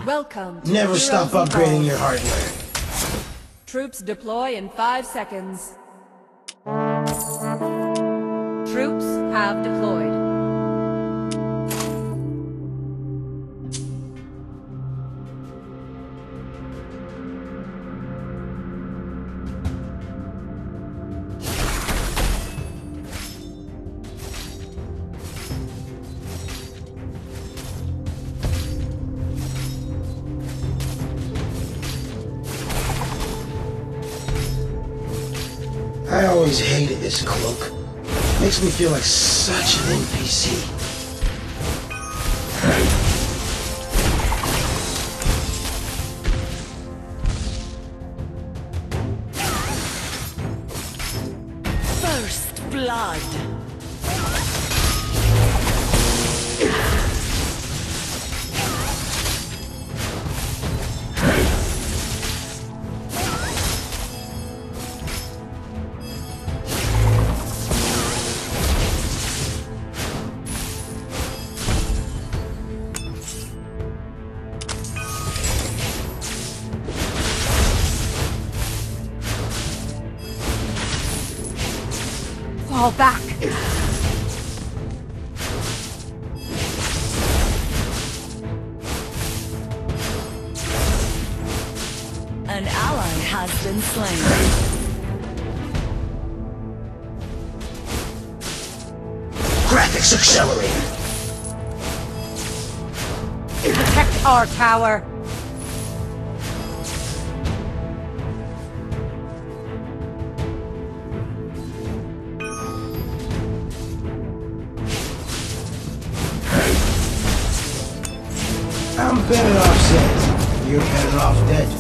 Welcome to Never Heroes stop Evolved. upgrading your hardware. Troops deploy in 5 seconds. Troops have deployed. I always hated this cloak. Makes me feel like such an NPC. First blood. Fall back! An ally has been slain. Graphics accelerator. Protect our tower! I'm better off dead. You're better off dead.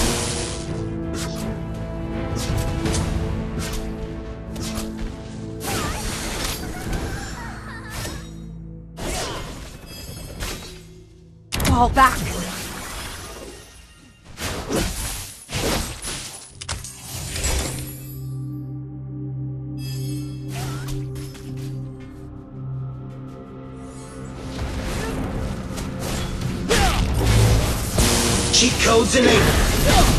Fall back! Cheat codes enabled.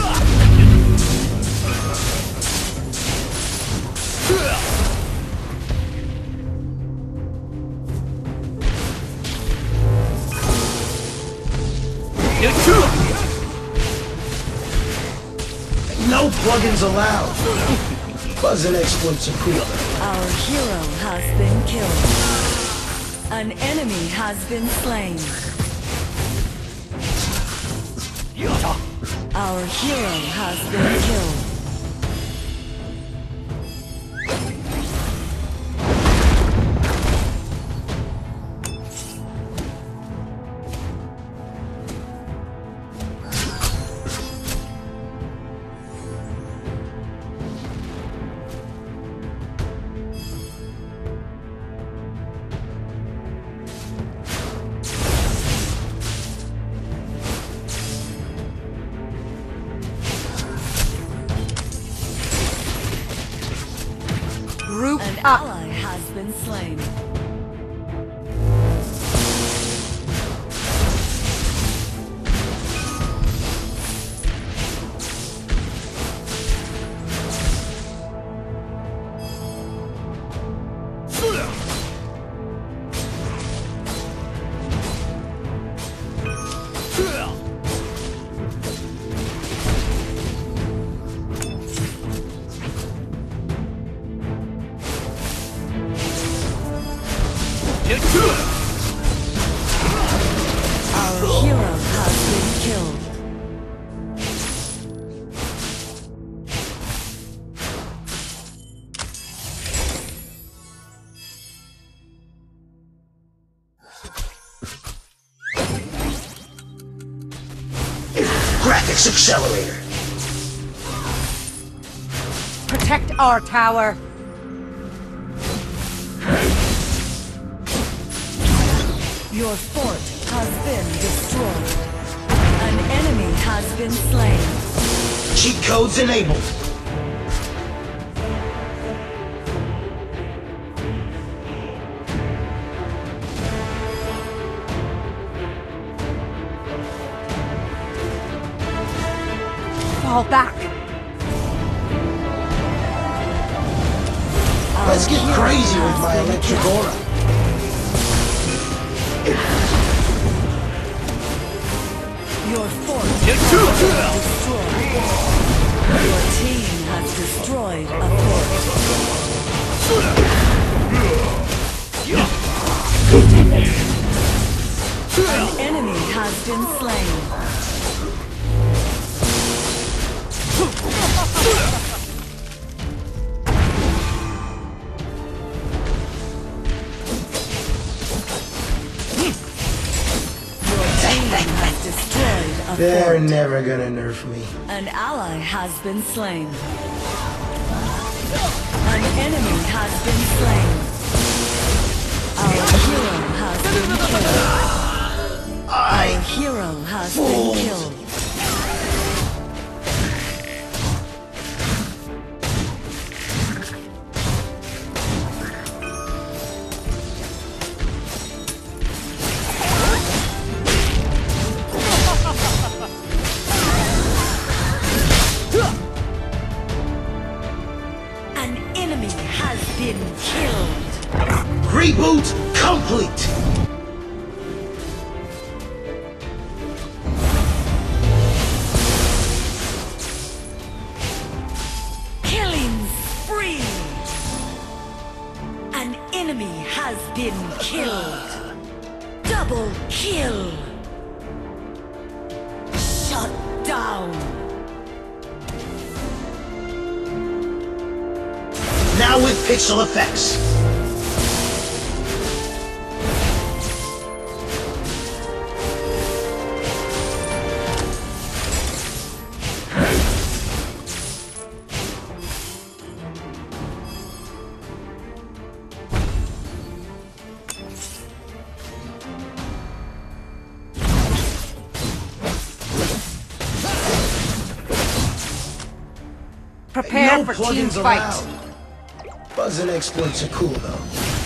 No plugins allowed. Buzzing exploits approved. Our hero has been killed. An enemy has been slain. Our hero has been killed. Group An up! ally has been slain. Our hero has been killed. Graphics accelerator. Protect our tower! Your fort has been destroyed. An enemy has been slain. Cheat codes enabled. fall back. Let's get crazy with my electric aura. Your fort has been destroyed. Your team has destroyed a fort. An enemy has been slain. They're never gonna nerf me. An ally has been slain. An enemy has been slain. Our hero has been killed. Our hero has been killed. Reboot complete! Killing spree! An enemy has been killed. Double kill! Shut down! Now with pixel effects. Prepare No for team plugins fight. allowed. Buzzing exploits are cool though.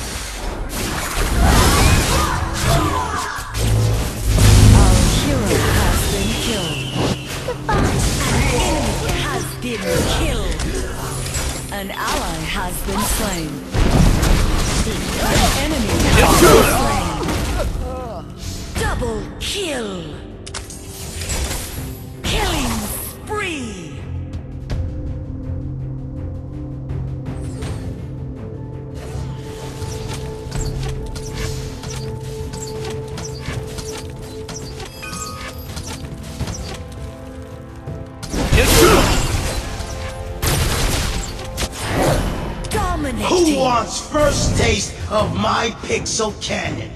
Our hero has been killed. An enemy has been killed. An ally has been slain. An enemy has been slain. Double kill. Killing spree. Who wants first taste of my pixel cannon?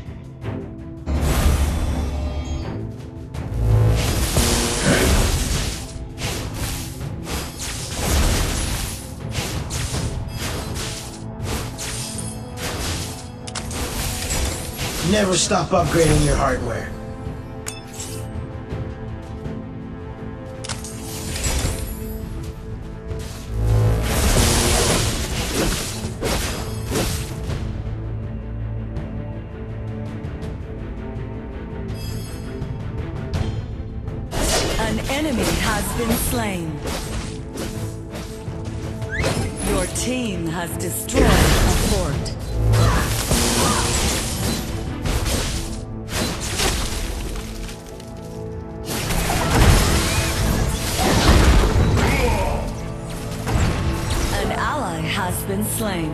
Never stop upgrading your hardware. An enemy has been slain. Your team has destroyed a fort. An ally has been slain.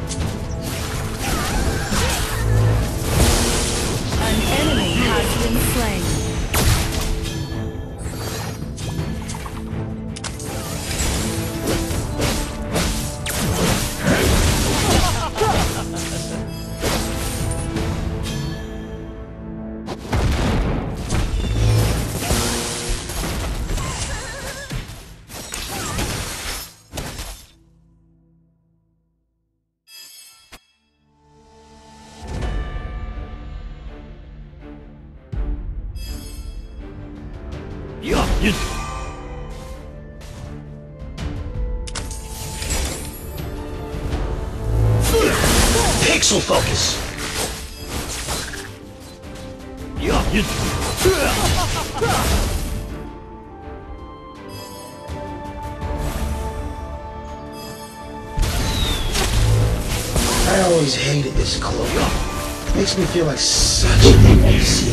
An enemy has been slain. Pixel focus. always hated this cloak. Makes me feel like such an NPC.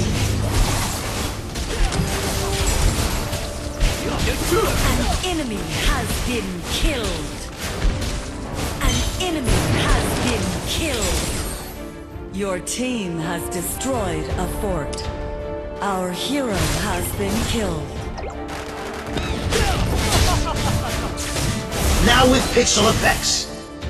An enemy has been killed. An enemy has been killed. Your team has destroyed a fort. Our hero has been killed. Now with pixel effects.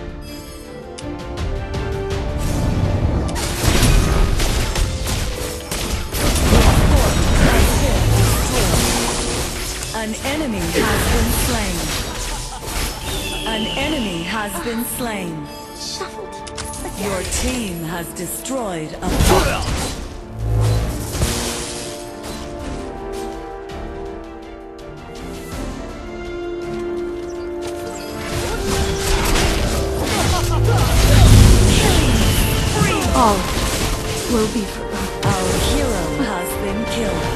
An enemy has been slain. An enemy has been slain. Your team has destroyed a fort. All will be forgotten. Our hero has been killed.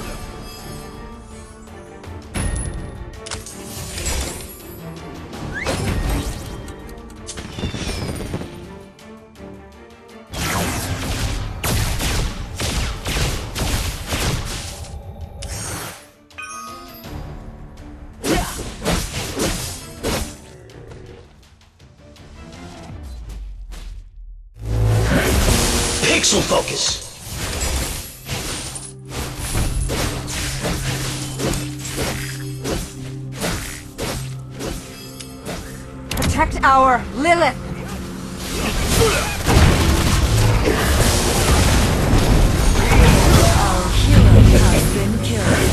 Pixel focus. Protect our Lilith! Our hero has been killed.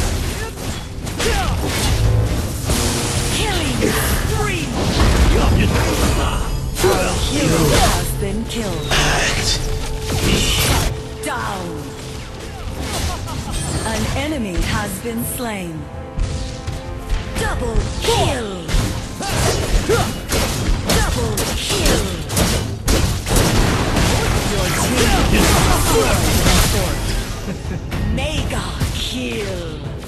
Killing spree! Our hero has been killed. Down. An enemy has been slain. Double kill. Double kill. Your team destroyed the fort. Mega kill.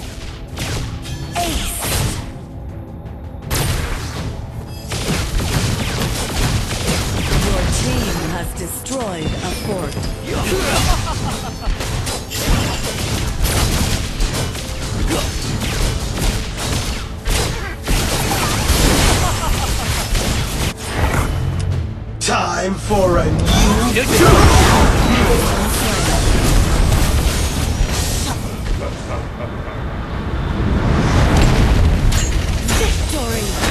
Ace. Your team has destroyed a fort. Time for a new Victory!